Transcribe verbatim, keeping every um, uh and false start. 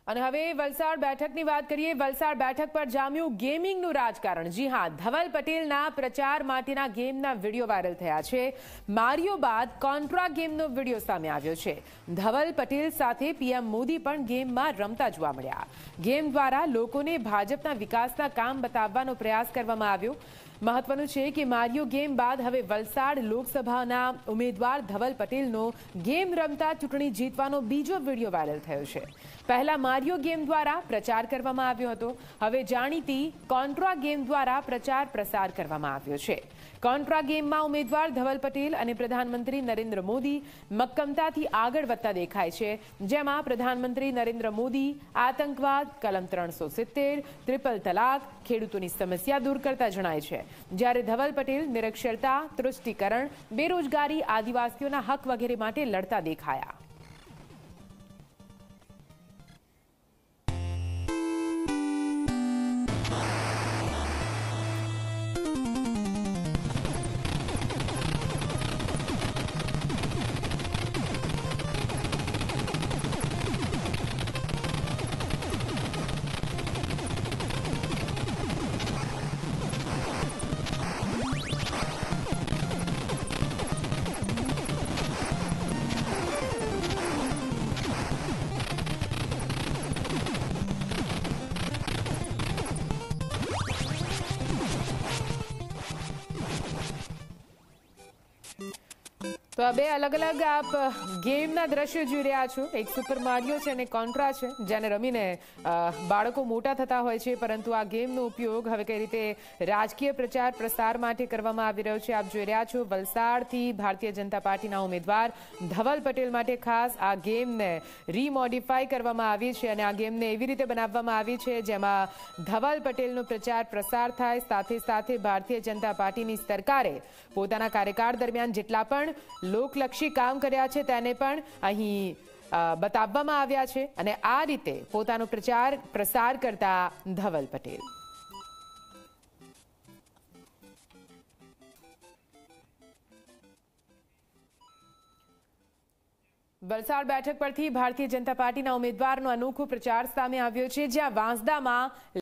અને હવે વલસાડ બેઠકની વાત કરીએ। વલસાડ બેઠક પર જામ્યું ગેમિંગનું રાજકારણ। જી હા, ધવલ પટેલના પ્રચાર માટેના ગેમના વિડીયો વાયરલ થયા છે। મારિયો બાદ કોન્ટ્રા ગેમનો વિડીયો સામે આવ્યો છે। ધવલ પટેલ સાથે પીએમ મોદી પણ ગેમમાં રમતા જોવા મળ્યા। ગેમ દ્વારા લોકોને ભાજપના વિકાસના કામ બતાવવાનો પ્રયાસ કરવામાં આવ્યો। મહત્વનું છે કે મારિયો ગેમ બાદ હવે વલસાડ લોકસભાના ઉમેદવાર ધવલ પટેલનો ગેમ રમતા ચૂંટણી જીતવાનો બીજો વિડીયો વાયરલ થયો છે। પહેલા મારિયો ગેમ દ્વારા પ્રચાર કરવામાં આવ્યો હતો, હવે જાણીતી કોન્ટ્રા ગેમ દ્વારા પ્રચાર પ્રસાર કરવામાં આવ્યો છે। કોન્ટ્રા ગેમમાં ઉમેદવાર ધવલ પટેલ અને પ્રધાનમંત્રી નરેન્દ્ર મોદી મક્કમતાથી આગળ વધતા દેખાય છે, જેમાં પ્રધાનમંત્રી નરેન્દ્ર મોદી આતંકવાદ, કલમ ત્રણસો સિત્તેર, ટ્રિપલ તલાક, ખેડૂતોની સમસ્યા દૂર કરતા જણાય છે, જ્યારે ધવલ પટેલ નિરક્ષરતા, તૃષ્ટિકરણ, બેરોજગારી, આદિવાસીઓના હક વગેરે માટે લડતા દેખાયા। તો આ બે અલગ અલગ આપ ગેમના દ્રશ્યો જોઈ રહ્યા છો। એક સુપર મારિયો છે અને કોન્ટ્રા છે, જેને રમીને બાળકો મોટા થતા હોય છે, પરંતુ આ ગેમનો ઉપયોગ હવે કઈ રીતે રાજકીય પ્રચાર પ્રસાર માટે કરવામાં આવી રહ્યો છે। આપ જોઈ રહ્યા છો વલસાડથી ભારતીય જનતા પાર્ટીના ઉમેદવાર ધવલ પટેલ માટે ખાસ આ ગેમને રીમોડિફાઈ કરવામાં આવી છે અને આ ગેમને એવી રીતે બનાવવામાં આવી છે જેમાં ધવલ પટેલનો પ્રચાર પ્રસાર થાય, સાથે સાથે ભારતીય જનતા પાર્ટીની સરકારે પોતાના કાર્યકાળ દરમિયાન જેટલા પણ લોકલક્ષી કામ કર્યા છે તેને પણ અહીં બતાવવામાં આવ્યા છે અને આ રીતે પોતાનો પ્રચાર પ્રસાર કરતા ધવલ પટેલ। વલસાડ બેઠક પરથી ભારતીય જનતા પાર્ટીના ઉમેદવારનો અનોખો પ્રચાર સામે આવ્યો છે, જ્યાં વાંસદામાં